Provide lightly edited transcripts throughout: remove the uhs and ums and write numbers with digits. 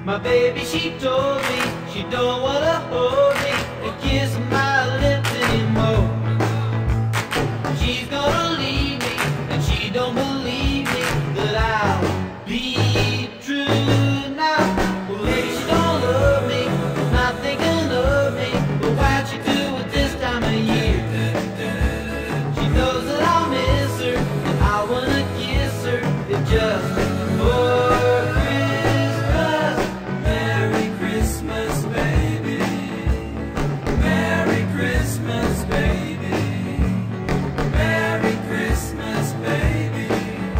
My baby, she told me she don't wanna hold me and kiss my lips anymore. She's gonna leave me and she don't believe me that I'll be true now. Well, maybe she don't love me, not thinking of me, but why'd she do it this time of year? She knows that I'll miss her and I wanna kiss her. It just for Christmas. Merry Christmas, baby. Merry Christmas, baby. Merry Christmas, baby.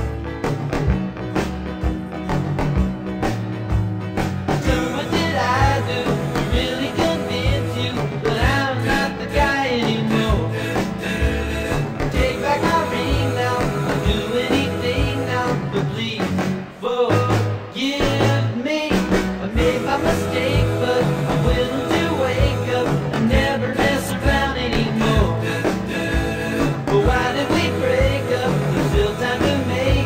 So what did I do to really convince you that I'm not the guy anymore? Take back my ring now, I'll do anything now, but please forgive me. I made my mistake, but I'm willing to wake up and never mess around anymore. But why did we break up? There's still time to make